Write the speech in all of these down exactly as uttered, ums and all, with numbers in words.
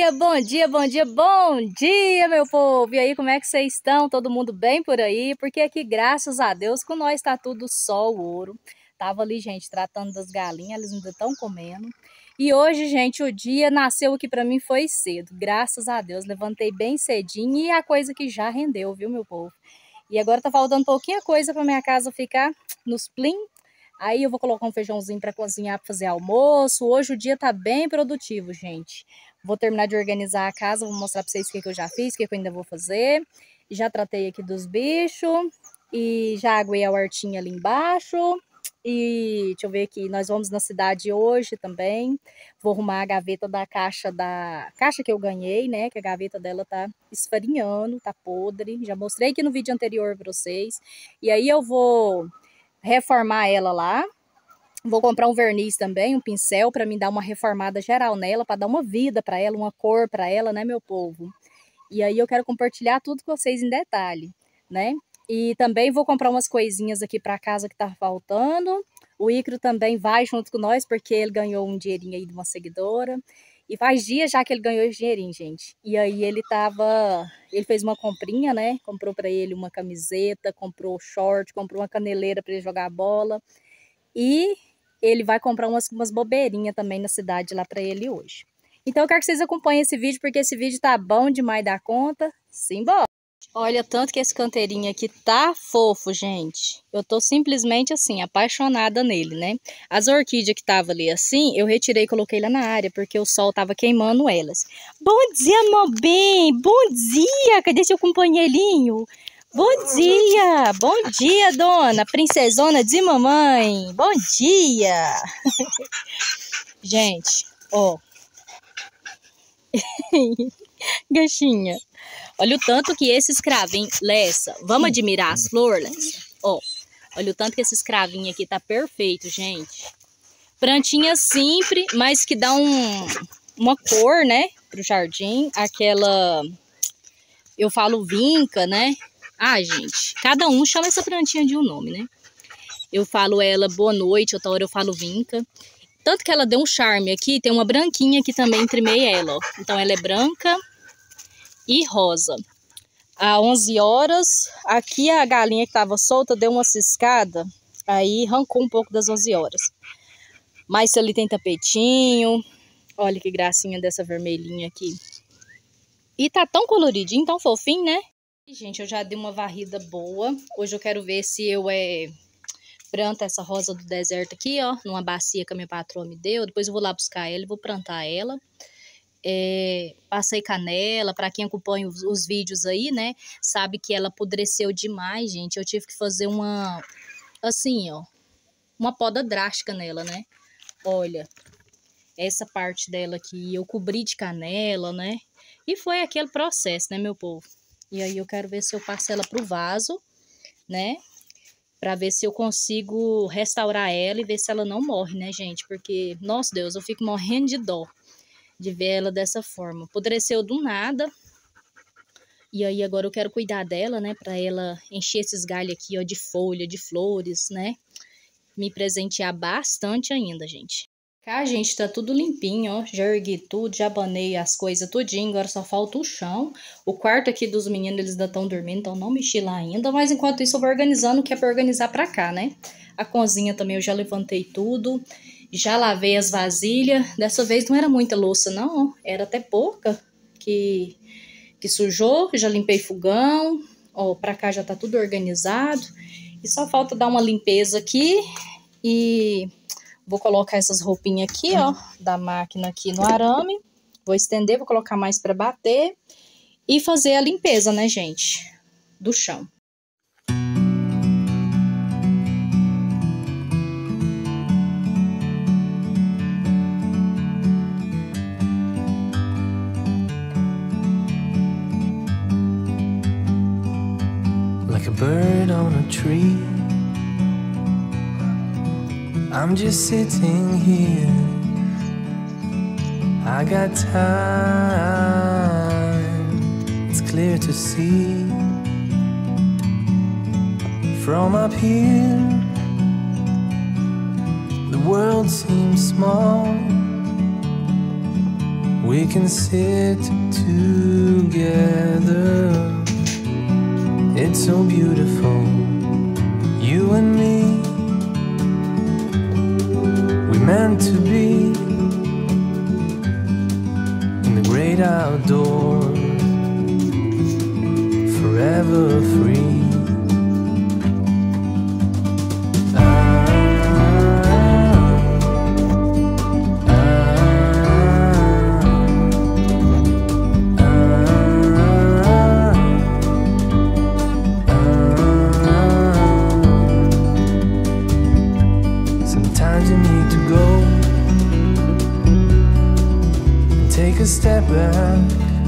dia, bom dia, bom dia, bom dia, meu povo! E aí, como é que vocês estão? Todo mundo bem por aí? Porque aqui, graças a Deus, com nós tá tudo sol, ouro. Tava ali, gente, tratando das galinhas, eles ainda estão comendo. E hoje, gente, o dia nasceu aqui pra mim foi cedo, graças a Deus. Levantei bem cedinho e a coisa que já rendeu, viu, meu povo? E agora tá faltando pouquinha coisa pra minha casa ficar nos plim. Aí eu vou colocar um feijãozinho para cozinhar, para fazer almoço. Hoje o dia tá bem produtivo, gente. Vou terminar de organizar a casa, vou mostrar para vocês o que, que eu já fiz, o que, que eu ainda vou fazer. Já tratei aqui dos bichos e já aguei a hortinha ali embaixo. E deixa eu ver aqui, nós vamos na cidade hoje também. Vou arrumar a gaveta da caixa da caixa que eu ganhei, né? Que a gaveta dela tá esfarinhando, tá podre. Já mostrei aqui no vídeo anterior para vocês. E aí eu vou reformar ela lá. Vou comprar um verniz também, um pincel para me dar uma reformada geral nela, para dar uma vida para ela, uma cor para ela, né, meu povo? E aí eu quero compartilhar tudo com vocês em detalhe, né? E também vou comprar umas coisinhas aqui para casa que tá faltando. O Icro também vai junto com nós, porque ele ganhou um dinheirinho aí de uma seguidora. E faz dias já que ele ganhou esse dinheirinho, gente. E aí ele tava... Ele fez uma comprinha, né? Comprou para ele uma camiseta, comprou short, comprou uma caneleira para ele jogar bola. E ele vai comprar umas, umas bobeirinhas também na cidade lá para ele hoje. Então eu quero que vocês acompanhem esse vídeo, porque esse vídeo tá bom demais da conta. Simbora! Olha, tanto que esse canteirinho aqui tá fofo, gente. Eu tô simplesmente, assim, apaixonada nele, né? As orquídeas que tava ali assim, eu retirei e coloquei lá na área, porque o sol tava queimando elas. Bom dia, meu bem! Bom dia! Cadê seu companheirinho? Bom dia! Bom dia, dona! Princesona de mamãe! Bom dia! Gente, ó. Ganchinha. Olha o tanto que esses cravinhos... Lessa, vamos admirar as flores, Lessa? Ó, olha o tanto que esses cravinhos aqui tá perfeito, gente. Plantinha simples, mas que dá um, uma cor, né, pro jardim. Aquela... Eu falo vinca, né? Ah, gente, cada um chama essa plantinha de um nome, né? Eu falo ela boa noite, outra hora eu falo vinca. Tanto que ela deu um charme aqui, tem uma branquinha aqui também entre meio ela, ó. Então ela é branca e rosa. Às onze horas, aqui a galinha que tava solta deu uma ciscada, aí arrancou um pouco das onze horas. Mas ali tem tapetinho, olha que gracinha dessa vermelhinha aqui. E tá tão coloridinho, tão fofinho, né? Gente, eu já dei uma varrida boa. Hoje eu quero ver se eu é, planto essa rosa do deserto aqui, ó, numa bacia que a minha patroa me deu. Depois eu vou lá buscar ela e vou plantar ela. É, passei canela, para quem acompanha os, os vídeos aí, né, sabe que ela apodreceu demais, gente. Eu tive que fazer uma, assim, ó, uma poda drástica nela, né. Olha, essa parte dela aqui eu cobri de canela, né. E foi aquele processo, né, meu povo. E aí eu quero ver se eu passo ela pro vaso, né, para ver se eu consigo restaurar ela e ver se ela não morre, né, gente. Porque, nossa Deus, eu fico morrendo de dó de ver ela dessa forma. Apodreceu do nada. E aí agora eu quero cuidar dela, né, para ela encher esses galhos aqui, ó, de folha, de flores, né. Me presentear bastante ainda, gente. Cá, gente, tá tudo limpinho, ó. Já ergui tudo, já banei as coisas tudinho, agora só falta o chão. O quarto aqui dos meninos, eles ainda estão dormindo, então não mexi lá ainda. Mas enquanto isso eu vou organizando o que é pra organizar pra cá, né. A cozinha também eu já levantei tudo. Já lavei as vasilhas. Dessa vez não era muita louça, não. Era até pouca que, que sujou. Já limpei fogão. Ó, pra cá já tá tudo organizado. E só falta dar uma limpeza aqui. E vou colocar essas roupinhas aqui, ó, da máquina aqui no arame. Vou estender, vou colocar mais pra bater. E fazer a limpeza, né, gente? Do chão. Like a bird on a tree, I'm just sitting here. I got time, it's clear to see. From up here, the world seems small. we can sit together. It's so beautiful, you and me. We meant to be in the great outdoors, forever free. Take a step back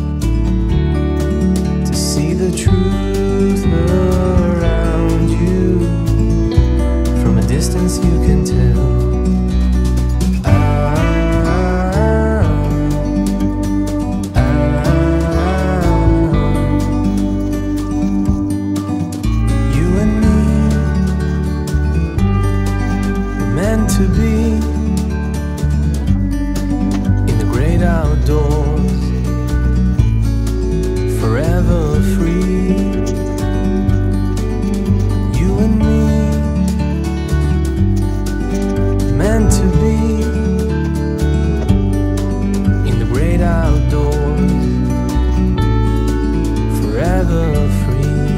to see the truth around you. From a distance you can tell. You and me were meant to be outdoors, forever free. You and me, meant to be in the great outdoors, forever free.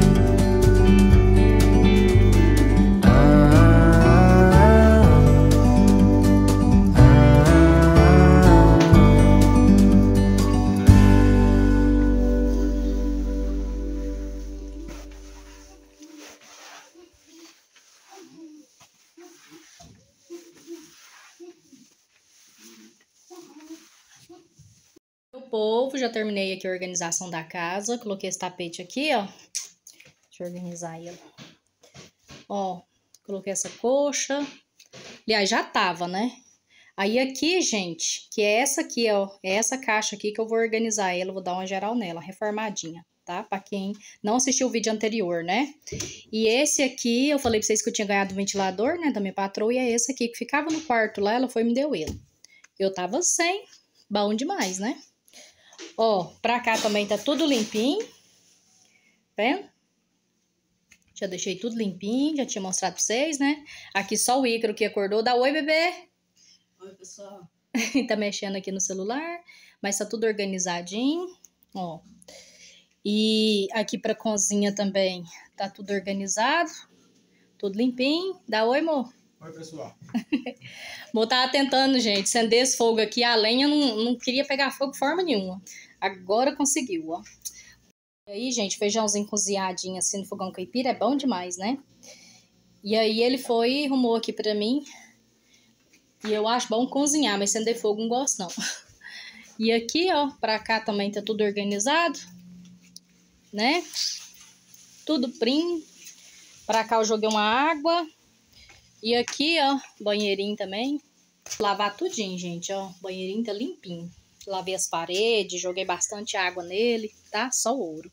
Povo, já terminei aqui a organização da casa. Coloquei esse tapete aqui, ó. Deixa eu organizar ele. Ó, coloquei essa coxa. Aliás, já tava, né? Aí aqui, gente, que é essa aqui, ó. É essa caixa aqui que eu vou organizar ela. Vou dar uma geral nela, reformadinha, tá? Pra quem não assistiu o vídeo anterior, né? E esse aqui, eu falei pra vocês que eu tinha ganhado um ventilador, né? Da minha patroa. E é esse aqui que ficava no quarto lá. Ela foi e me deu ele. Eu tava sem. Bom demais, né? Ó, pra cá também tá tudo limpinho. Vendo? Já deixei tudo limpinho, já tinha mostrado pra vocês, né? Aqui só o Ícaro que acordou. Dá oi, bebê! Oi, pessoal. Tá mexendo aqui no celular, mas tá tudo organizadinho, ó. E aqui pra cozinha também tá tudo organizado, tudo limpinho. Dá oi, amor! Oi, pessoal. Mo tava tentando, gente, acender esse fogo aqui. A lenha não, não queria pegar fogo de forma nenhuma. Agora conseguiu, ó. E aí, gente, feijãozinho cozinhadinho assim no fogão caipira é bom demais, né? E aí ele foi e arrumou aqui pra mim. E eu acho bom cozinhar, mas acender fogo não gosto, não. E aqui, ó, pra cá também tá tudo organizado, né? Tudo prim. Pra cá eu joguei uma água. E aqui, ó, banheirinho também. Lavar tudinho, gente, ó. O banheirinho tá limpinho. Lavei as paredes, joguei bastante água nele, tá? Só ouro.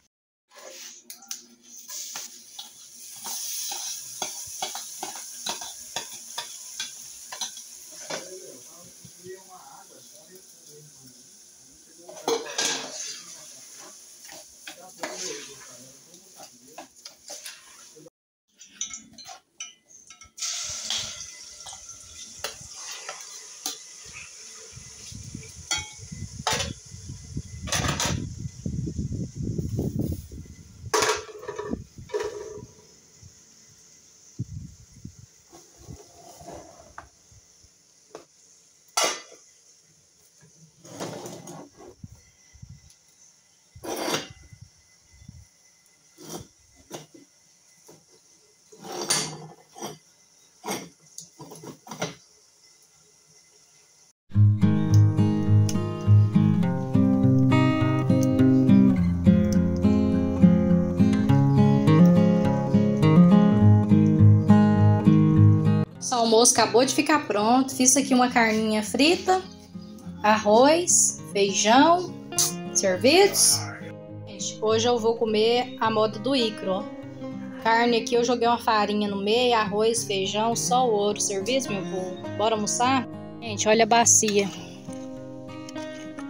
O almoço acabou de ficar pronto. Fiz aqui uma carninha frita, arroz, feijão, servidos. Gente, hoje eu vou comer a moda do Ícaro, ó. Carne aqui eu joguei uma farinha no meio, arroz, feijão, só o ouro. Serviço, meu povo. Bora almoçar? Gente, olha a bacia.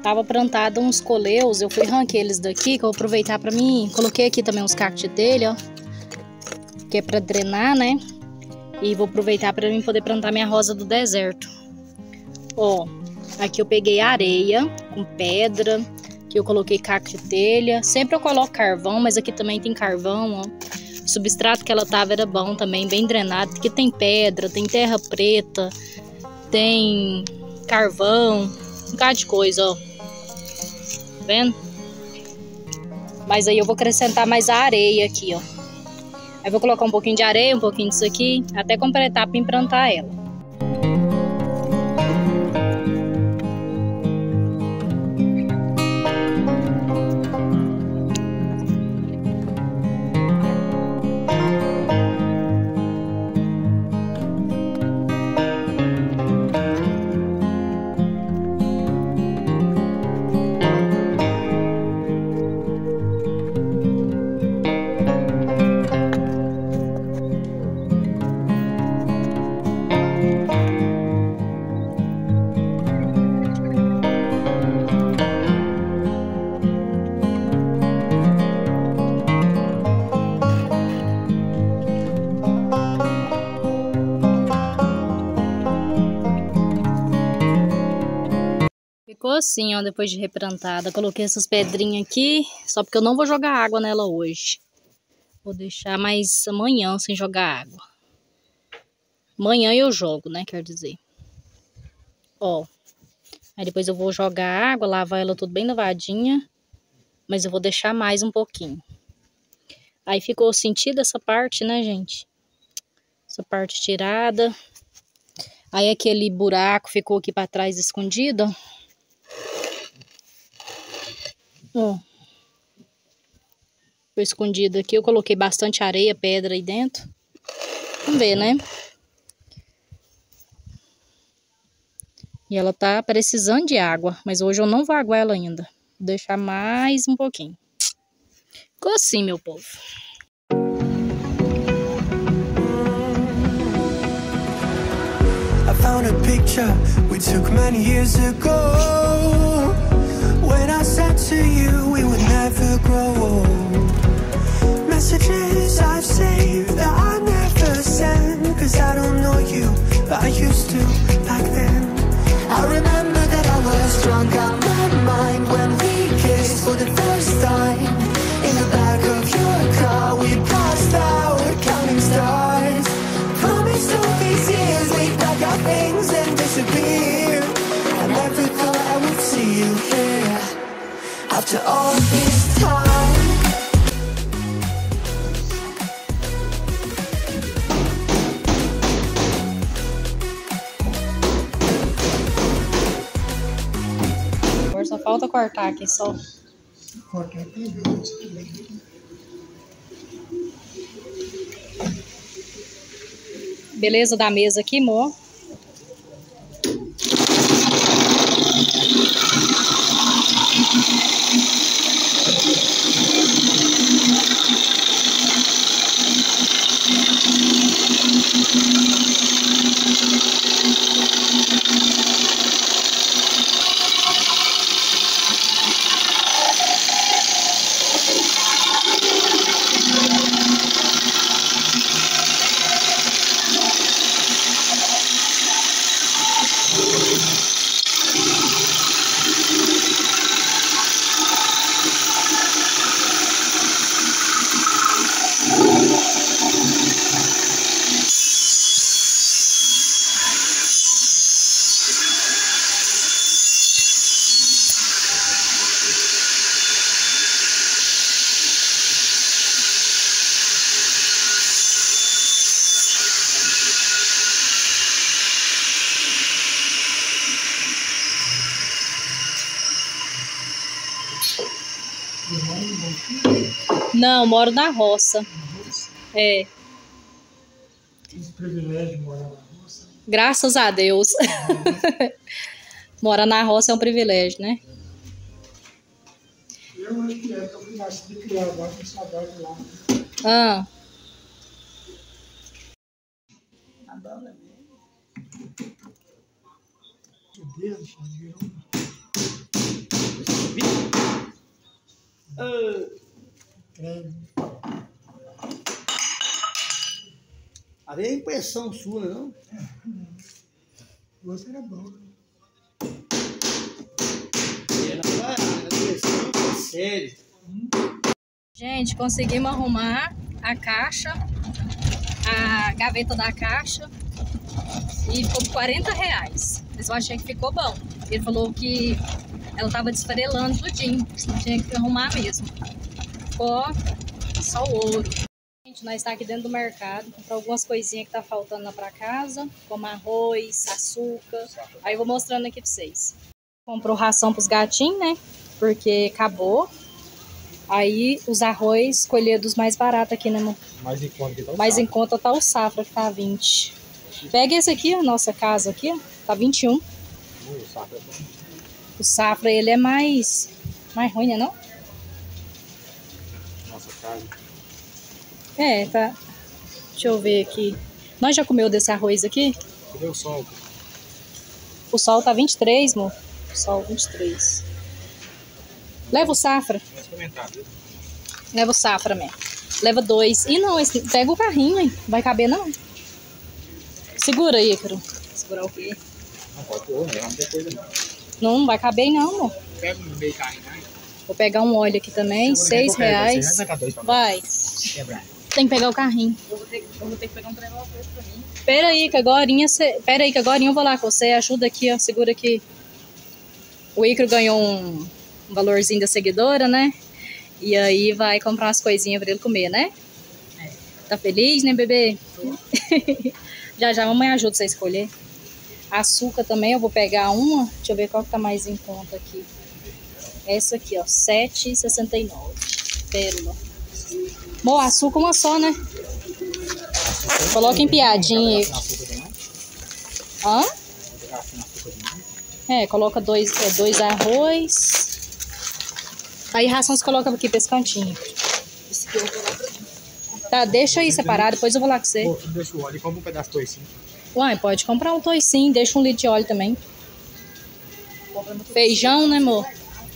Tava plantado uns coleus, eu fui arranquei eles daqui, que eu vou aproveitar pra mim. Coloquei aqui também uns cactos dele, ó. Que é pra drenar, né? E vou aproveitar pra mim poder plantar minha rosa do deserto. Ó, aqui eu peguei areia com pedra, que eu coloquei cacto de telha. Sempre eu coloco carvão, mas aqui também tem carvão, ó. O substrato que ela tava era bom também, bem drenado. Aqui tem pedra, tem terra preta, tem carvão, um bocado de coisa, ó. Tá vendo? Mas aí eu vou acrescentar mais a areia aqui, ó. Aí vou colocar um pouquinho de areia, um pouquinho disso aqui, até completar para implantar ela. Ficou assim, ó, depois de replantada. Coloquei essas pedrinhas aqui, só porque eu não vou jogar água nela hoje. Vou deixar mais amanhã sem jogar água. Amanhã eu jogo, né, quer dizer. Ó, aí depois eu vou jogar água, lavar ela tudo bem lavadinha. Mas eu vou deixar mais um pouquinho. Aí ficou sentido essa parte, né, gente? Essa parte tirada. Aí aquele buraco ficou aqui pra trás escondido, ó. Ó, foi escondido aqui. Eu coloquei bastante areia, pedra aí dentro. Vamos ver, né? E ela tá precisando de água, mas hoje eu não vou aguar ela ainda. Vou deixar mais um pouquinho. Ficou assim, meu povo. I found a picture we took many years ago. When I said to you we would never grow old. Messages I've saved that I never send, cause I don't know you, but I used to back then. I remember that I was drunk out my mind when we kissed for the first time. In the back of your car we passed out counting stars. Promised all these years we'd pack our things and disappear. I never thought I would see you here after all this time. Agora só falta cortar aqui só. Cortar aqui. Beleza da mesa aqui, amor. Não, moro na roça. É. Tive o privilégio de morar na roça. Graças a Deus. Morar na roça é um privilégio, né? Eu acho que é, que eu nasci de criar agora com saudade lá. Ah. Adoro mesmo. Meu Deus, virou. A ver a impressão sua, não? Você era bom. Ela vai, a impressão é sério. Gente, conseguimos arrumar a caixa, a gaveta da caixa, e ficou por quarenta reais. Mas eu achei que ficou bom. Ele falou que ela tava desfarelando tudinho, tinha que arrumar mesmo. Ficou só o ouro. Gente, nós estamos aqui dentro do mercado, comprar algumas coisinhas que tá faltando lá pra casa, como arroz, açúcar. Aí eu vou mostrando aqui pra vocês. Comprou ração pros gatinhos, né? Porque acabou. Aí os arroz escolher dos mais baratos aqui, né, amor? Mais em conta que tá o Mais safra. em conta tá o safra, que tá vinte. Pega esse aqui, a nossa casa aqui, ó, tá vinte e um. Uh, o safra é bom. O safra, ele é mais, mais ruim, né, não? Nossa casa. É, tá. Deixa eu ver aqui. Nós já comeu desse arroz aqui? Cadê o sol? O sol tá vinte e três, amor. O sol vinte e três. Leva o safra. Vai experimentar, viu? Leva o safra mesmo. Leva dois. Ih, não, esse... pega o carrinho, hein? Vai caber, não? Segura aí, Ícaro. Segurar o quê? Não pode pôr, né? Não tem coisa não. Não, não vai caber, não, amor. Pega um meio carrinho, né? Vou pegar um óleo aqui também, seis reais. Vai. Quebrar. Tem que pegar o carrinho. Eu vou ter, eu vou ter que pegar um trem lá pra mim. Pera aí, que agorinha cê... Pera aí, que agorinha eu vou lá com você. Ajuda aqui, ó. Segura aqui. O Ícaro ganhou um, um valorzinho da seguidora, né? E aí vai comprar umas coisinhas pra ele comer, né? É. Tá feliz, né, bebê? Já já a mamãe ajuda você a escolher. Açúcar também, eu vou pegar uma. Deixa eu ver qual que tá mais em conta aqui. Essa aqui, ó. sete reais e sessenta e nove centavos. Pérola. Bom, açúcar uma só, né? Coloca em piadinha aí. Hã? É, coloca dois, é, dois arroz. Aí ração você coloca aqui pra esse cantinho. Esse aqui eu vou colocar pra mim. Tá, deixa aí separado, depois eu vou lá com você. Pô, deixa o óleo e compra um pedaço de toicinho. Uai, pode comprar um toicinho, deixa um litro de óleo também. Feijão, né, amor?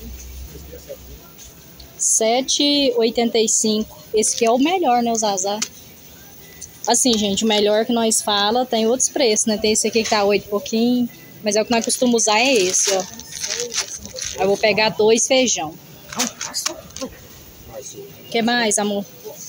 sete reais e oitenta e cinco centavos. Esse aqui é o melhor, né, o Zazá? Assim, gente, o melhor que nós fala tem outros preços, né? Tem esse aqui que tá oito e pouquinho, mas é o que nós costumamos usar é esse, ó. Aí eu vou pegar dois feijão. O que mais, amor?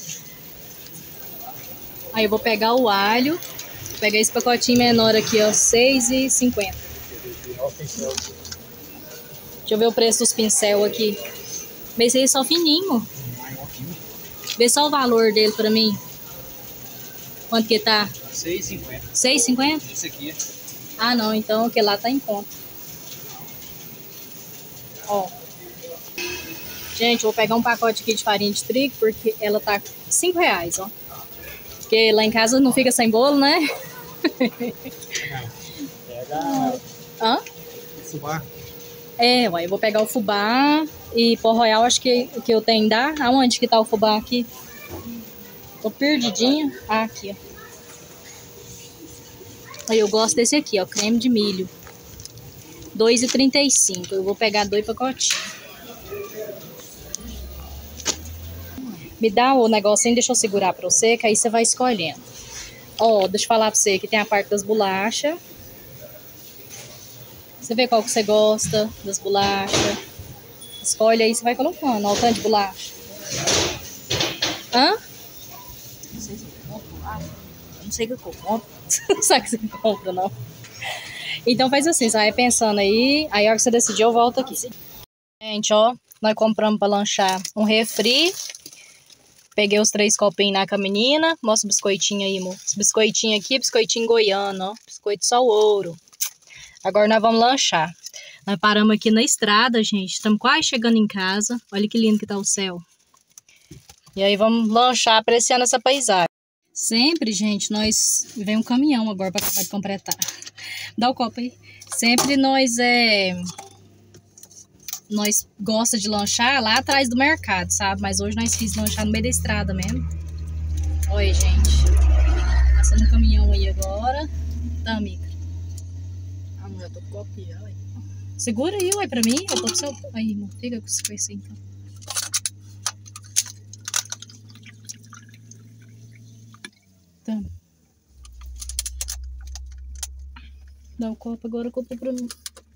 Aí eu vou pegar o alho. Vou pegar esse pacotinho menor aqui, ó, seis reais e cinquenta centavos. Deixa eu ver o preço dos pincel aqui. Mas esse aí é só fininho. Vê só o valor dele pra mim. Quanto que tá? seis e cinquenta. seis reais e cinquenta centavos? Esse aqui. Ah, não. Então aquele lá tá em conta. Ó. Gente, eu vou pegar um pacote aqui de farinha de trigo, porque ela tá cinco reais, ó. Porque lá em casa não fica sem bolo, né? Pega Hã? o fubá. É, ué, eu vou pegar o fubá e pó royal, acho que o que eu tenho dá. Aonde que tá o fubá aqui? Tô perdidinha. Ah, aqui, ó. Aí eu gosto desse aqui, ó, creme de milho. dois reais e trinta e cinco centavos. Eu vou pegar dois pacotinhos. Me dá o negocinho, deixa eu segurar pra você, que aí você vai escolhendo. Ó, deixa eu falar pra você que tem a parte das bolachas. Você vê qual que você gosta das bolachas. Escolhe aí, você vai colocando. Ó, o tanto de bolacha. Hã? Não sei se eu compro. Ah, eu não sei o que eu compro. Não sabe que você compra, não. Então faz assim, você vai pensando aí. Aí a hora que você decidir, eu volto aqui. Gente, ó, nós compramos pra lanchar um refri. Peguei os três copinhos lá com a menina. Mostra o biscoitinho aí, amor. Esse biscoitinho aqui, biscoitinho goiano, ó. Biscoito só ouro. Agora nós vamos lanchar. Nós paramos aqui na estrada, gente. Estamos quase chegando em casa. Olha que lindo que tá o céu. E aí vamos lanchar apreciando essa paisagem. Sempre, gente, nós... Vem um caminhão agora para acabar de completar. Dá o copo aí. Sempre nós é... Nós gosta de lanchar lá atrás do mercado, sabe? Mas hoje nós fiz lanchar no meio da estrada mesmo. Oi, gente. Passando um caminhão aí agora. Tá, amiga? Ah, mulher, eu tô com copinha, olha. Segura aí, ué, pra mim. Eu tô pro seu... Aí, não fica com isso assim, então. Tá. Dá o copo agora, comprou pra mim.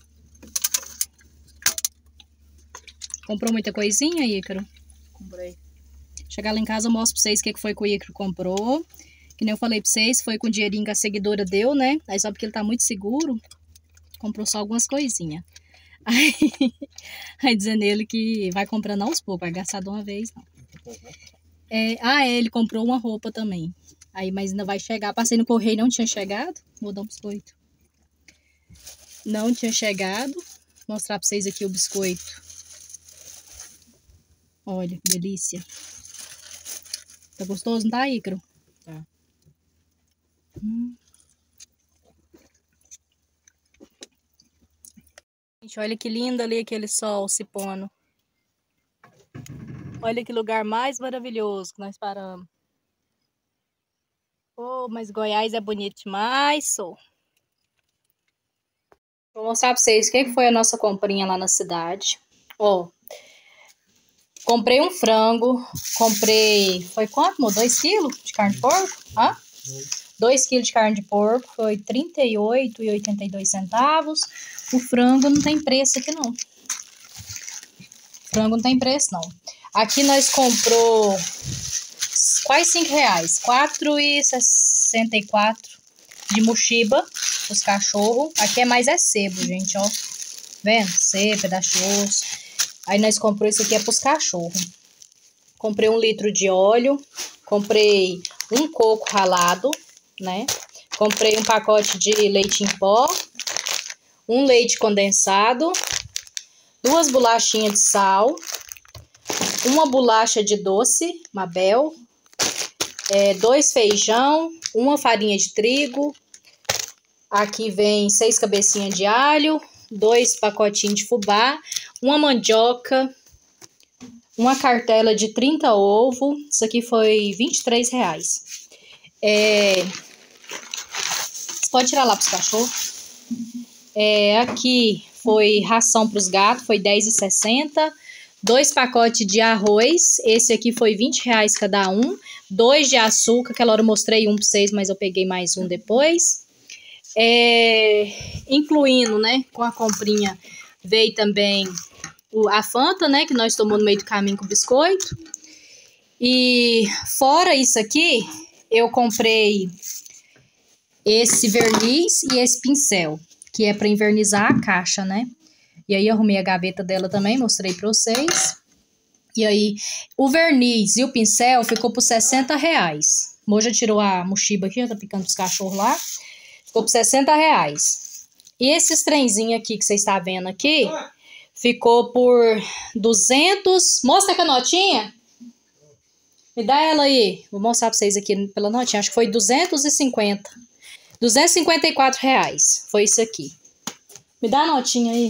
Comprou muita coisinha, Ícaro? Comprei. Chegar lá em casa eu mostro pra vocês o que que foi que o Ícaro comprou. Que nem eu falei pra vocês, foi com o dinheirinho que a seguidora deu, né? Aí só porque ele tá muito seguro, comprou só algumas coisinhas. Aí, aí dizendo ele que vai comprando aos poucos, vai gastar de uma vez, não. É, ah, é, ele comprou uma roupa também. Aí, mas ainda vai chegar. Passei no correio, não tinha chegado. Vou dar um biscoito. Não tinha chegado. Vou mostrar pra vocês aqui o biscoito. Olha, que delícia. Tá gostoso, não tá, Ícaro? Tá. Hum. Gente, olha que lindo ali aquele sol se pondo. Olha que lugar mais maravilhoso que nós paramos. Oh, mas Goiás é bonito demais, sou. Vou mostrar pra vocês o que foi a nossa comprinha lá na cidade. Ó, oh, comprei um frango, comprei... Foi quanto, amor? dois quilos de carne de porco? Hã? dois quilos de carne de porco, foi trinta e oito reais e oitenta e dois centavos. O frango não tem preço aqui, não. O frango não tem preço, não. Aqui nós comprou quase cinco reais. quatro reais e sessenta e quatro de mochiba, os cachorros. Aqui é mais é sebo, gente, ó. Vendo? Sebo, pedaço de osso. Aí nós comprou isso aqui é pros cachorros. Comprei um litro de óleo. Comprei um coco ralado, né? Comprei um pacote de leite em pó. Um leite condensado. Duas bolachinhas de sal. Uma bolacha de doce, Mabel. É, dois feijão. Uma farinha de trigo. Aqui vem seis cabecinhas de alho. Dois pacotinhos de fubá. Uma mandioca. Uma cartela de trinta ovos. Isso aqui foi vinte e três reais. É... Você pode tirar lá para os cachorros. É, aqui foi ração para os gatos. Foi dez reais e sessenta centavos. Dois pacotes de arroz. Esse aqui foi vinte reais cada um. Dois de açúcar. Aquela hora eu mostrei um para vocês, mas eu peguei mais um depois. É... Incluindo, né? Com a comprinha veio também... a Fanta, né, que nós tomamos no meio do caminho com o biscoito. E fora isso aqui, eu comprei esse verniz e esse pincel, que é para invernizar a caixa, né? E aí eu arrumei a gaveta dela também, mostrei para vocês. E aí, o verniz e o pincel ficou por sessenta reais. Moja tirou a mochiba aqui, já tá picando os cachorros lá. Ficou por sessenta reais. E esses trenzinhos aqui que vocês estão vendo aqui... Ficou por duzentos... Mostra a notinha. Me dá ela aí. Vou mostrar pra vocês aqui pela notinha. Acho que foi duzentos e cinquenta. duzentos e cinquenta e quatro reais. Foi isso aqui. Me dá a notinha aí.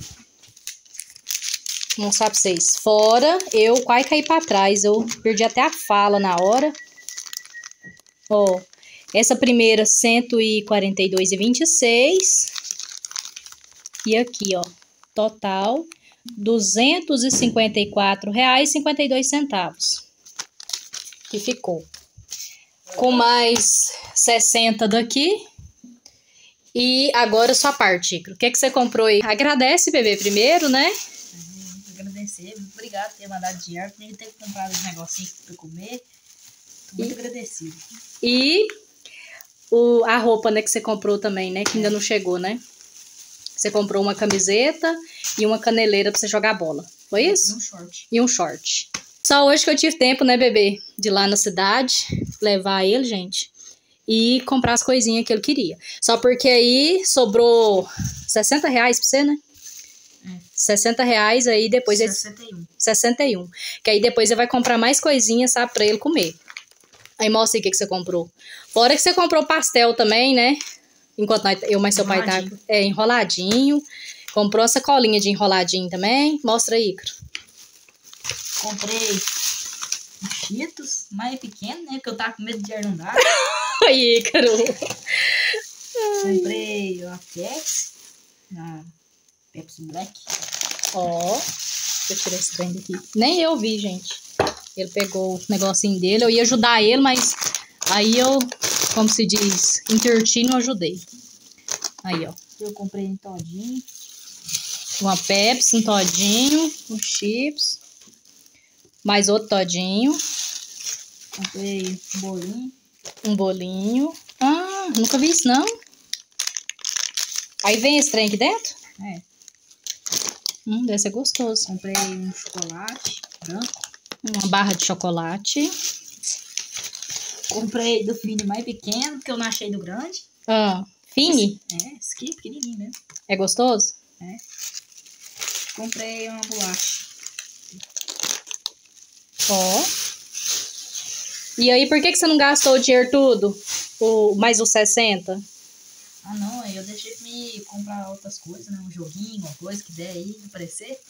Vou mostrar pra vocês. Fora, eu quase caí pra trás. Eu perdi até a fala na hora. Ó. Essa primeira, cento e quarenta e dois reais e vinte e seis. E aqui, ó. Total, duzentos e cinquenta e quatro reais e cinquenta e dois centavos. Que ficou. Com mais sessenta daqui. E agora sua parte, Ícaro. O que, é que você comprou aí? Agradece, bebê, primeiro, né? Uhum, agradecer. Muito obrigado por ter mandado dinheiro. Por ter comprado os negocinhos pra comer. Tô muito e, agradecido. E o, a roupa, né, que você comprou também, né? Que ainda não chegou, né? Você comprou uma camiseta e uma caneleira pra você jogar bola. Foi isso? E um short. E um short. Só hoje que eu tive tempo, né, bebê? De ir lá na cidade, levar ele, gente. E comprar as coisinhas que ele queria. Só porque aí sobrou sessenta reais pra você, né? É. sessenta reais aí depois... sessenta e um. Ele... sessenta e um. Que aí depois ele vai comprar mais coisinhas, sabe? Pra ele comer. Aí mostra aí o que, que você comprou. Fora que você comprou pastel também, né? Enquanto nós, eu mais seu pai tá é, enroladinho. Comprou essa colinha de enroladinho também. Mostra aí, Ícaro. Comprei Cheetos, mais pequeno, né? Porque eu tava com medo de arrumar. Aí, Ícaro. Comprei a Pepsi. A Pepsi Black. Ó, deixa eu tirar esse trem daqui. Nem eu vi, gente. Ele pegou o negocinho dele. Eu ia ajudar ele, mas aí eu, como se diz, interti, não ajudei. Aí, ó. Eu comprei em todinho. Uma Pepsi, um todinho, um chips. Mais outro todinho. Comprei um bolinho. Um bolinho. Ah, nunca vi isso, não. Aí vem esse trem aqui dentro? É. Hum, deve ser gostoso. Comprei um chocolate branco. Uma barra de chocolate. Comprei do Fini mais pequeno, porque eu não achei do grande. Ah, Fini? É, esse aqui é pequenininho mesmo. É gostoso? É. Comprei uma bolacha. Ó. E aí, por que, que você não gastou o dinheiro tudo? O, mais os sessenta? Ah, não, aí eu deixei pra me comprar outras coisas, né? Um joguinho, uma coisa que der aí, aparecer.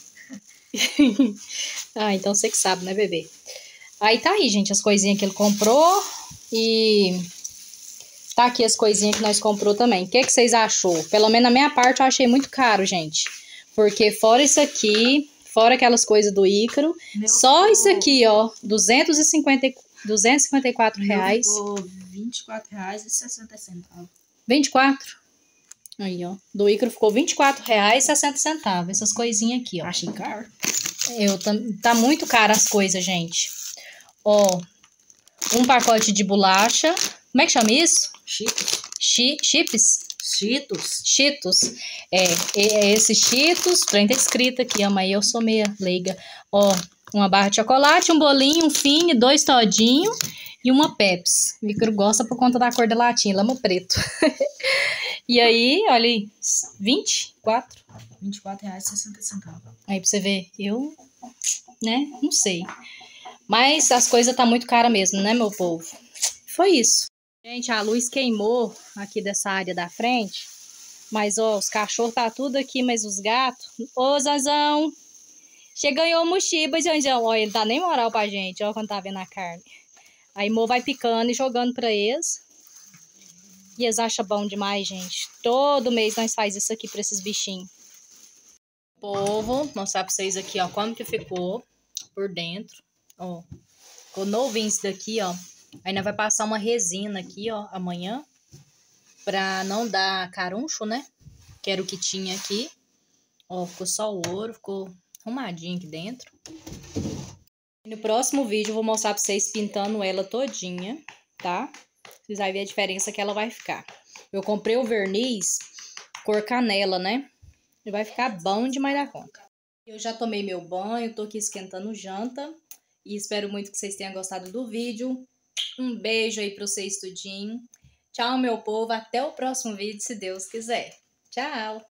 Ah, então você que sabe, né, bebê? Aí tá aí, gente, as coisinhas que ele comprou. E tá aqui as coisinhas que nós comprou também. O que, que vocês achou? Pelo menos na minha parte eu achei muito caro, gente. Porque fora isso aqui, fora aquelas coisas do Ícaro, Meu só ficou... isso aqui, ó, duzentos e cinquenta e quatro reais. Ficou vinte e quatro reais e sessenta centavos. vinte e quatro? Aí, ó. Do Ícaro ficou vinte e quatro reais e sessenta centavos. Essas coisinhas aqui, ó. Achei caro. Eu, tá muito caro as coisas, gente. Ó, um pacote de bolacha. Como é que chama isso? Cheetos. Chi, chips? Cheetos. Cheetos. É, é esse Cheetos. Trem tá escrito aqui, ó, mas eu sou meia leiga. Ó, uma barra de chocolate, um bolinho, um Fini, dois todinhos e uma Pepsi. O Ícaro gosta por conta da cor da latinha, lama preto. E aí, olha aí, vinte e quatro. vinte e quatro reais e sessenta centavos. Aí pra você ver, eu, né, não sei. Mas as coisas tá muito caras mesmo, né, meu povo? Foi isso. Gente, a luz queimou aqui dessa área da frente. Mas, ó, os cachorros tá tudo aqui, mas os gatos... Ô, Zanzão! Chega ganhou mochiba, Zanzão. Ó, ele dá nem moral pra gente, ó, quando tá vendo a carne. Aí, Mo vai picando e jogando pra eles. E eles acham bom demais, gente. Todo mês nós faz isso aqui pra esses bichinhos. Povo, vou mostrar pra vocês aqui, ó, como que ficou por dentro. Ó, ficou novinho isso daqui, ó. Ainda vai passar uma resina aqui, ó, amanhã. Pra não dar caruncho, né? Que era o que tinha aqui. Ó, ficou só o ouro, ficou arrumadinho aqui dentro. No próximo vídeo eu vou mostrar pra vocês pintando ela todinha, tá? Vocês vão ver a diferença que ela vai ficar. Eu comprei o verniz cor canela, né? E vai ficar bom demais da conta. Eu já tomei meu banho, tô aqui esquentando janta. E espero muito que vocês tenham gostado do vídeo. Um beijo aí pra vocês tudinho. Tchau, meu povo. Até o próximo vídeo, se Deus quiser. Tchau!